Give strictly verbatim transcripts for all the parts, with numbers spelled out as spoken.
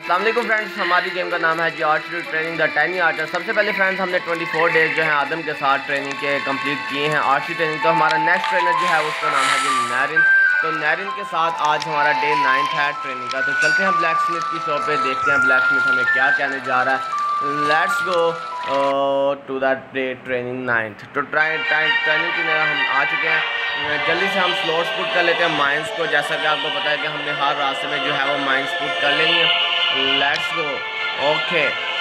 अस्सलाम वालेकुम फ्रेंड्स, हमारी गेम का नाम है जी archery training the tiny archer. सबसे पहले फ्रेंड्स हमने चौबीस डेज जो है आदम के साथ ट्रेनिंग के कंप्लीट किए हैं आर्चरी ट्रेनिंग। तो हमारा नेक्स्ट ट्रेनर जो है उसका नाम है जी नैरिन। तो नैरिन के साथ आज हमारा डे नाइन्थ है ट्रेनिंग का। तो चलते हैं ब्लैक स्मिथ की शॉप पे, देखते हैं ब्लैक स्मिथ हमें क्या कहने जा रहा है। Let's go to the day training ninth. तो ट्रेनिंग की हम आ चुके हैं। जल्दी से हम स्लॉट्स पुट कर लेते हैं माइंस को। जैसा कि आपको पता है कि हमने हर रास्ते में जो है वो माइंस पुट कर लेनी है। Let's go. ओके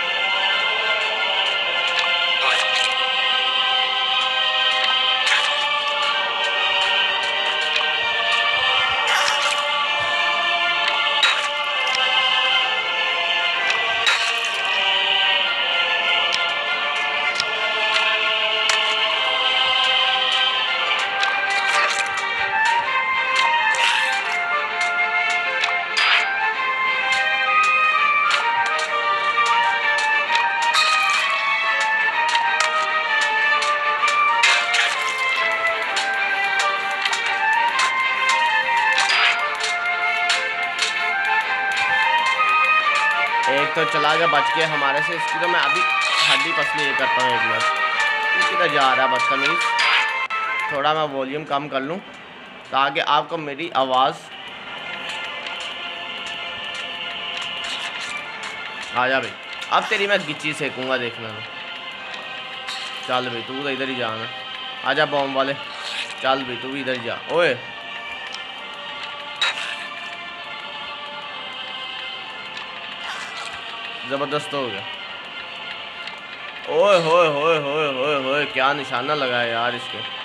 एक तो चला गया बच के हमारे से। इसकी तो मैं अभी हड्डी पसली ये करता हूँ। एक मिनट, किधर जा रहा है बदतमीज़। थोड़ा मैं वॉल्यूम कम कर लूँ ताकि आपको मेरी आवाज़ आ जा। भाई अब तेरी मैं गिच्ची सेकूँगा, देखना। चल भाई तू तो इधर ही जाना। आजा बॉम्ब वाले, चल भाई तू भी इधर जा। ओए ज़बरदस्त हो गया। ओए होए होए होए होए होए क्या निशाना लगा है यार इसके।